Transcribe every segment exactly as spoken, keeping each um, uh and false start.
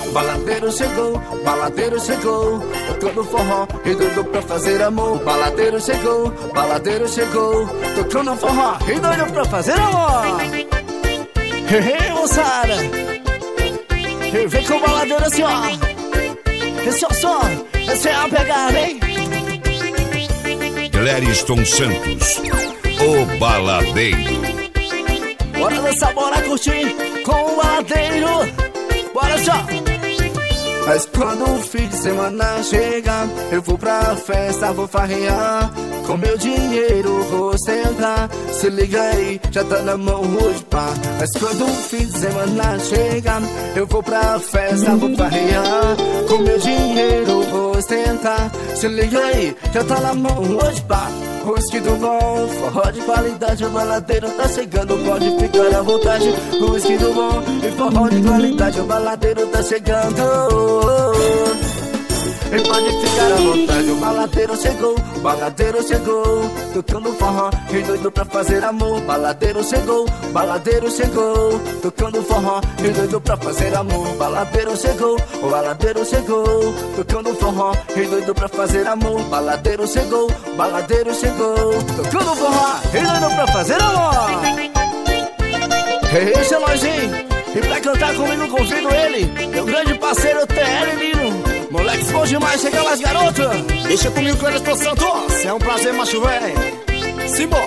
Baladeiro chegou, baladeiro chegou, tocando forró e doido pra fazer amor. Baladeiro chegou, baladeiro chegou, tocando forró e doido pra fazer amor. Hey, moçada, vem com o baladeiro assim, ó. Esse é o som, essa é a pegada, hein? Clériston Santos, o baladeiro. Bora dançar, bora curtir com o baladeiro. Bora só! Mas quando o fim de semana chega, eu vou pra festa, vou farrear. Com meu dinheiro vou ostentar. Se liga aí, já tá na mão hoje, pá. Mas quando o fim de semana chega, eu vou pra festa, vou farrear. Com meu dinheiro vou ostentar. Se liga aí, já tá na mão hoje, pá. Whisky do bom, forró de qualidade, o baladeiro tá chegando, pode ficar à vontade. Whisky do bom e forró de qualidade, o baladeiro tá chegando. E pode ficar à vontade, o baladeiro chegou, o baladeiro chegou, tocando forró e doido pra fazer amor. Baladeiro chegou, o baladeiro chegou, tocando forró e doido pra fazer amor. Baladeiro chegou, o baladeiro chegou, tocando forró e doido pra fazer amor. Baladeiro chegou, o baladeiro chegou, tocando forró e doido pra fazer amor. Esse é nósinho, e pra cantar comigo convido ele, meu grande parceiro T L Lino. Moleque, bom demais, chega mais, garoto. Deixa comigo, Clériston Santos. É um prazer, macho velho. Simbora.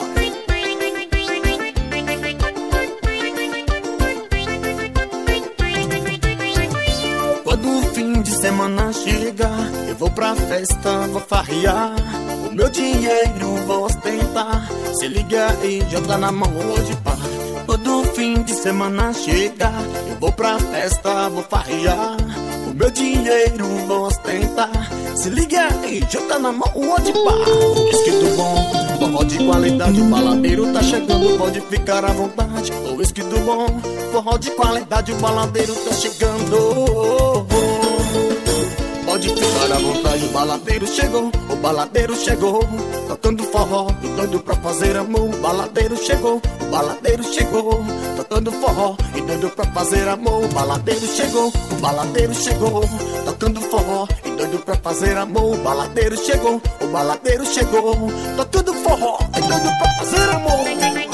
Quando o fim de semana chega, eu vou pra festa, vou farrear. O meu dinheiro vou ostentar. Se liga aí, já tá na mão hoje, pá. Quando o fim de semana chega, eu vou pra festa, vou farrear. O meu dinheiro vou ostentar. Se liga aí, já tá na mão hoje, pá. Whisky do bom, forró de qualidade, o baladeiro tá chegando, pode ficar à vontade. O whisky do bom, forró de qualidade, o baladeiro tá chegando. Pode ficar à vontade, o baladeiro chegou, o baladeiro chegou, tocando forró e doido pra fazer amor. O baladeiro chegou, o baladeiro chegou, tocando forró e doido pra fazer amor. O baladeiro chegou, o baladeiro chegou, tocando forró e doido pra fazer amor. O baladeiro chegou, o baladeiro chegou, tocando forró e doido pra fazer amor.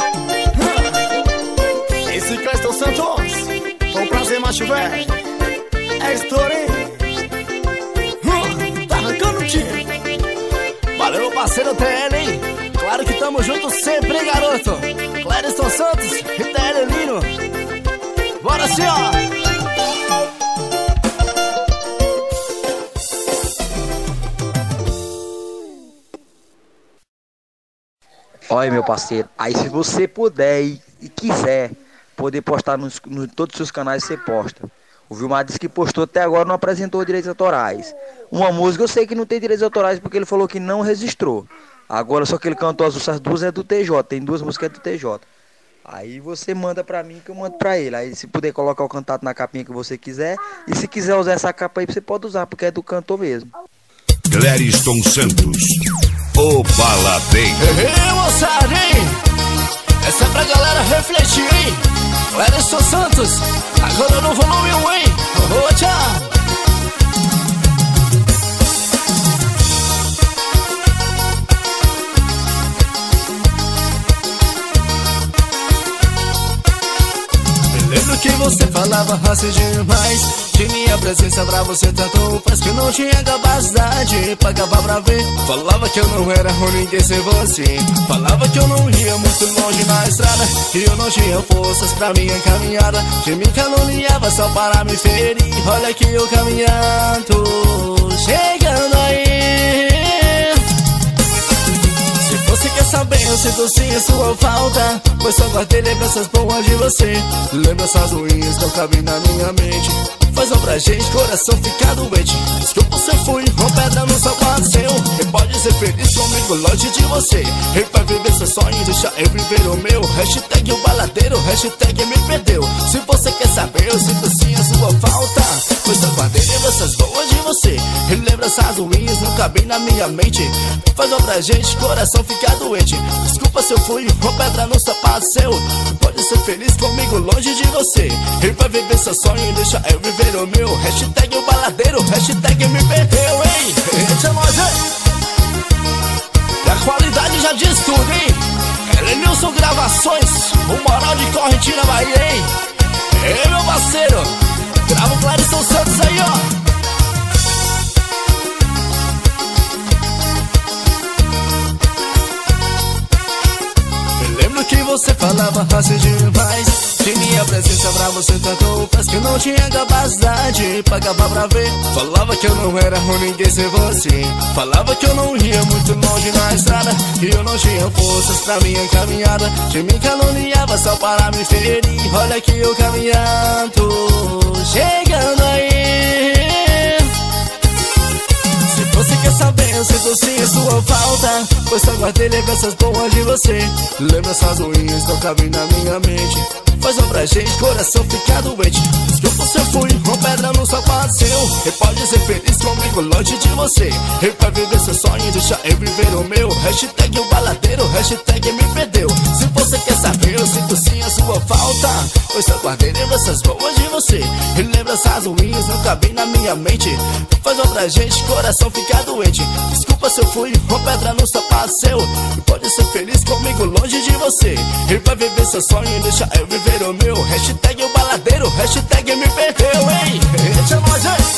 Esse Clériston Santos, foi um prazer, macho velho. É história. Valeu, parceiro T L, hein? Claro que tamo junto sempre, hein, garoto? Clériston Santos e T L Lino. Bora, senhor! Olha, meu parceiro, aí se você puder e, e quiser poder postar nos, no todos os seus canais, você posta. O Vilmar disse que postou até agora, não apresentou direitos autorais. Uma música eu sei que não tem direitos autorais porque ele falou que não registrou. Agora só que ele cantou as outras duas é do T J, tem duas músicas do T J. Aí você manda pra mim que eu mando pra ele. Aí se puder colocar o contato na capinha que você quiser. E se quiser usar essa capa aí, você pode usar, porque é do cantor mesmo. Clériston Santos, o baladeiro. Ei, moçada, hein? Essa é pra galera refletir, hein? Clériston Santos, agora no volume um, hein? Oh, tchau! Lembro que você falava assim demais, de minha presença pra você tanto faz, que eu não tinha capacidade pra acabar pra ver. Falava que eu não era ruim, ninguém sem você. Falava que eu não ia muito longe na estrada, que eu não tinha forças pra minha caminhada, que me caluniava só para me ferir. Olha que eu caminhando, chegando aí. Se você quer saber, eu sinto sim a sua falta, pois só guardei lembranças boas de você. Lembranças ruins não cabem na minha mente, faz mal pra gente, coração fica doente. Diz que você foi uma pedra no sapato seu, e pode ser feliz comigo longe de você. E vai viver seu sonho, deixa eu viver o meu. Hashtag o baladeiro, hashtag me perdeu. Se você quer saber, eu sinto sim a sua falta, pois só guardei lembranças boas de você. E lembranças ruins não cabe na minha mente. Faz uma pra gente, coração fica doente. Desculpa se eu fui uma pedra no sapato seu. Pode ser feliz comigo longe de você. Ele vai viver seu sonho e deixa eu viver o meu. Hashtag o baladeiro, hashtag me perdeu, hein? Eita, é nóis, hein? E a qualidade já diz tudo, hein? Elenilson Gravações, o moral de Correntina, Bahia, hein? Ei, meu parceiro, grava o Clarison Santos aí, ó. Que você falava fácil demais. De minha presença pra você tanto faz que eu não tinha capacidade pra acabar pra ver. Falava que eu não era ruim, ninguém ser você. Falava que eu não ia muito longe na estrada, que eu não tinha forças pra minha caminhada. De me caluniava só para me ferir. Olha que eu caminhando, chegando aí. Você quer saber, eu sinto sim a sua falta, pois só guardei lembranças boas de você. Lembra essas ruins, não cabem na minha mente. Faz uma pra gente, coração fica doente. Desculpa se eu fui uma pedra no sapato seu. E pode ser feliz comigo longe de você. Ele vai viver seu sonho, deixa eu viver o meu. Hashtag o baladeiro, hashtag me perdeu. Se você quer saber, eu sinto sim a sua falta, pois só guardei lembranças boas de você. E lembranças ruins, não cabem na minha mente. Faz uma pra gente, coração fica doente. Desculpa se eu fui uma pedra no sapato seu. E pode ser feliz comigo longe de você. Ele vai viver seu sonho, deixa eu viver o meu. Hashtag o baladeiro, hashtag me perdeu, hein? Eita, é nóis, hein?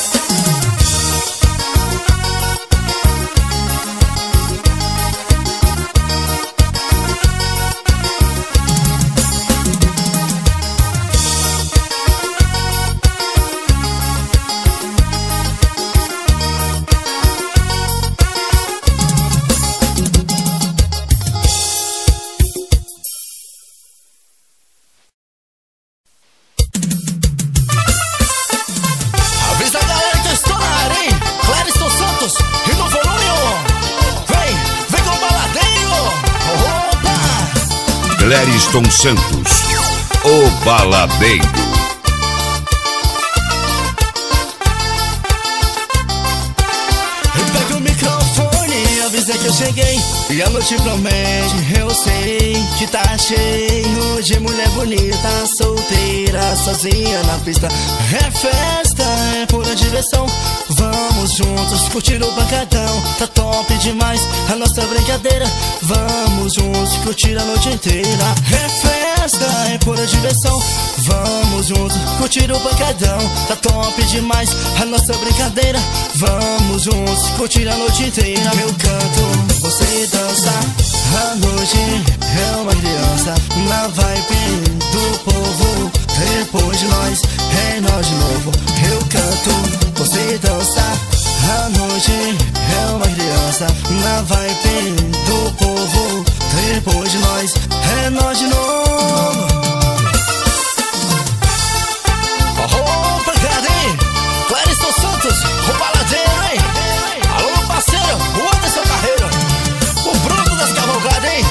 Clarison Santos, o baladeiro. Pega o microfone, avisa que eu cheguei. E a noite promete, eu sei que tá cheio de mulher bonita, solteira, sozinha na pista. É festa, é pura diversão. Vamos juntos curtir o pancadão. Tá top demais a nossa brincadeira. Vamos juntos curtir a noite inteira. É festa, é pura diversão. Vamos juntos curtir o pancadão. Tá top demais a nossa brincadeira. Vamos juntos curtir a noite inteira. Eu canto, você dança. A noite é uma criança na vibe do povo. Depois de nós, é nós de novo. Eu canto, você dança. A noite é uma criança na vibe do povo. Depois de nós, é nós de novo. Oh, pancada, hein? Clarison Santos, o baladeiro, hein? Alô, parceiro, o Anderson Carreiro, o Bruno das Cavalgadas, hein?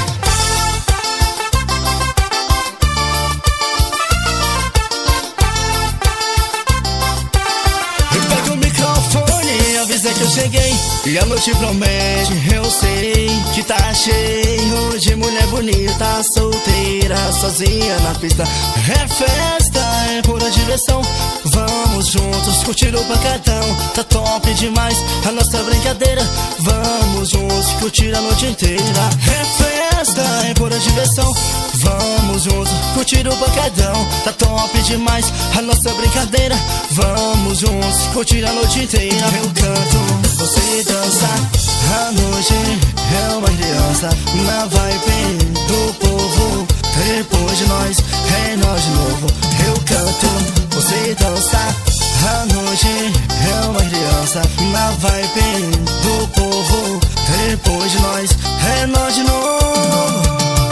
Pega o microfone, avisa que eu cheguei. E a noite promete, eu sei que tá cheio de mulher bonita, solteira, sozinha na pista. É festa, é pura diversão. Vamos juntos curtir o pancadão. Tá top demais a nossa brincadeira. Vamos juntos curtir a noite inteira. É festa, é pura diversão. Vamos juntos curtir o pancadão. Tá top demais a nossa brincadeira. Vamos juntos curtir a noite inteira. Eu canto, você dança. A noite é uma criança na vibe do povo. Depois de nós, é nós de novo. Eu canto, você dança. A noite é uma criança na vibe do povo. Depois de nós, é nós de novo.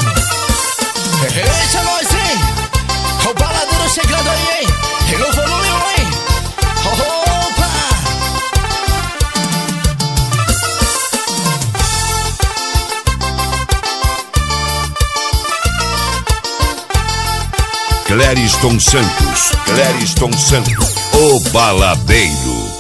Eita, nós, hein? O baladeiro chegando aí, hein? E no volume, hein? Opa! Clarison Santos, Clarison Santos, o baladeiro.